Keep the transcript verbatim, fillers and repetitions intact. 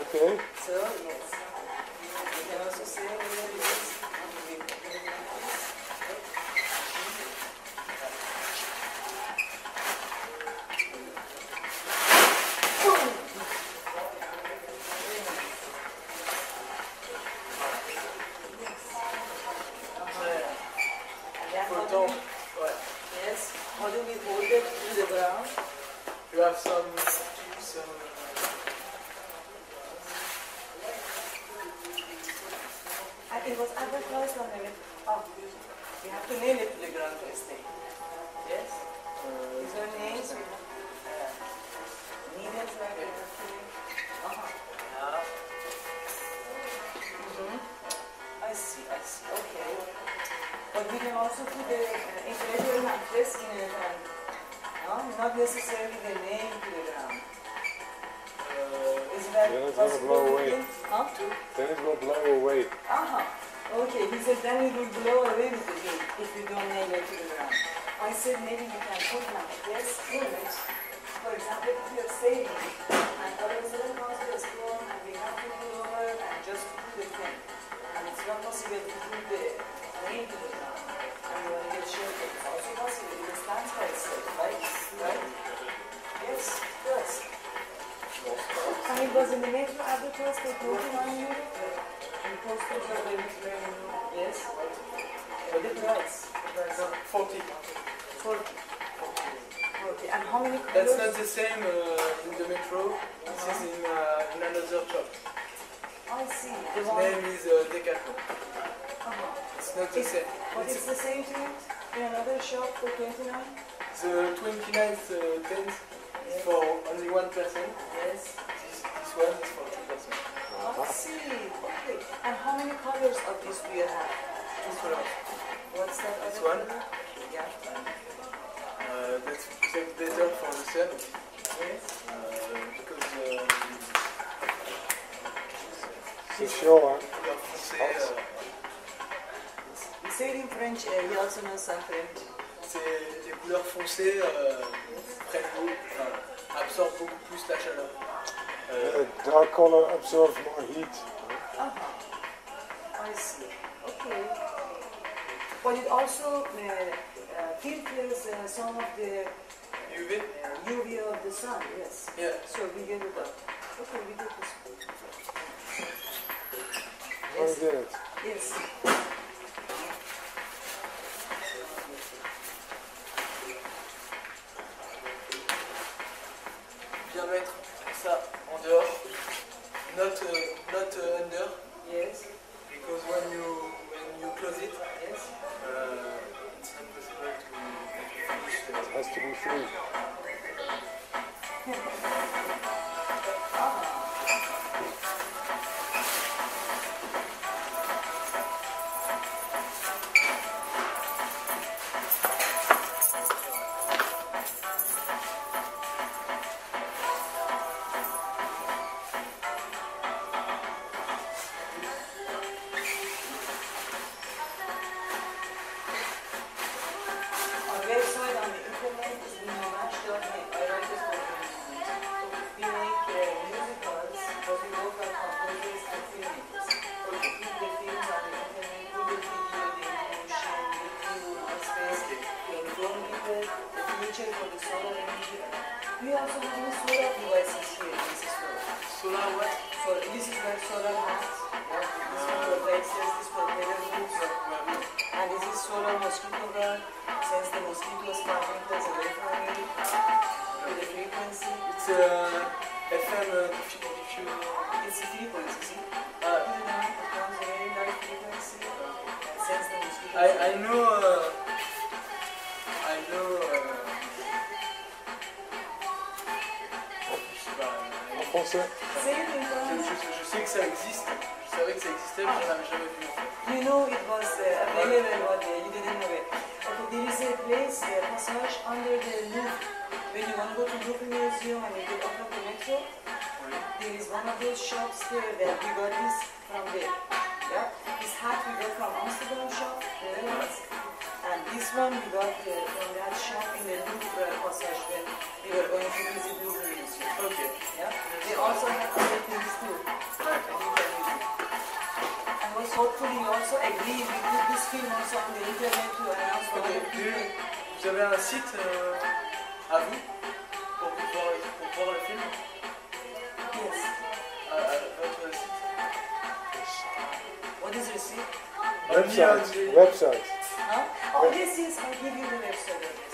Okay. So, yes. You can also say where it is. Yes, holding it folded to the ground. You have some, some And it was advertised on the oh, you have to nail it to the ground first thing. Yes? Uh, These are names with uh, needles like that. Uh-huh. Yeah. Mm-hmm. I see, I see. Okay. But we can also put the uh, inflatable mattress in it and no, not necessarily the name to the ground. Uh, Is that then it's possible? going to blow away. Huh? Then it will blow away. Uh-huh. Okay, he said then it will blow away with the heat if you don't nail it to the ground. I said maybe you can put matters in it. For example, if you're sailing and all of a sudden comes to a storm and we have to pull over and just put the thing. And it's not possible to put the name to the ground. And you want to get shelter. It's also possible. It stands by itself, right? Right? Yes, it does. And it was in the metro advertised for forty-nine euro. And postage are very, very new. Yes. But the price. The price of forty. forty. Okay. And how many colors? That's not the same uh, in the metro. This uh-huh. is in, uh, in another shop. I see. The His one name is uh, Decathlon. uh-huh. It's not the It's, same. but It's it's the same thing in another shop for twenty-nine? the twenty-ninth uh, tenth is Yes. for only one percent. Yes. This, this one is for two percent. I see. Okay. And how many colors of this do you have? Two colors. What's that This other one? color? Yeah. Uh, that's, that's better for the sun. Yes. Uh, because uh, C'est chaud, hein? couleur foncée, euh, You say it in French, uh, he also knows some French. c'est des couleurs foncées euh, prennent l'eau, enfin, absorbent beaucoup plus la chaleur. Euh, The dark color absorbs more heat. Uh-huh. I see. Okay. But it also uh, uh, filters uh, some of the U V? uh, U V of the sun, yes. Yeah. So we get it up. Okay, we get this. Very good. Yes. Bien mettre ça en dehors, not, uh, not uh, under, Yes. because when you when you close it, Yes. uh, it's not possible to finish the It has to be free. Our website on the internet is neighbours dot net. I write this for we make uh, musicals, but we work on composers and filmmakers. We keep the films on the internet, put the video, the emotion, the film, the space, to inform people, the future for the solar energy. We also have new solar devices here in this store. solar what? So this is like solar mats. Yeah? This one for devices, this for weather boots. And this is solar mosquito guard. Since the mosquitoes can't meters away from me, with the frequency, It's uh, F M uh, if you, if you it's a frequency, see? uh, Put it down, it comes a very light frequency, and sends the mosquitoes I, away. I know uh, I know uh, je sais pas, En euh, français? Same thing, je, Tom. je, je sais que ça existe, je savais que ça existait mais je l'avais jamais vu en fait. You know it was uh, available, but uh, you didn't know it. Okay, there is a place, a passage under the Louvre. When you want to go to Louvre Museum and you get off of the metro, there is one of those shops there that we got this from there. Yeah? This hat we got from Amsterdam shop, the Netherlands. And this one we got uh, from that shop in the Louvre passage when we were going to visit Louvre Museum. Ok. Yeah? They also have other things too. also agree, we put this film also on the internet to announce for Ok, other et people. vous avez un site euh, à vous pour pouvoir, pour voir le film? Yes. À, à votre site? What is receipt? Website. Website. Huh? Oh, yes, yes, I'll give you the website address.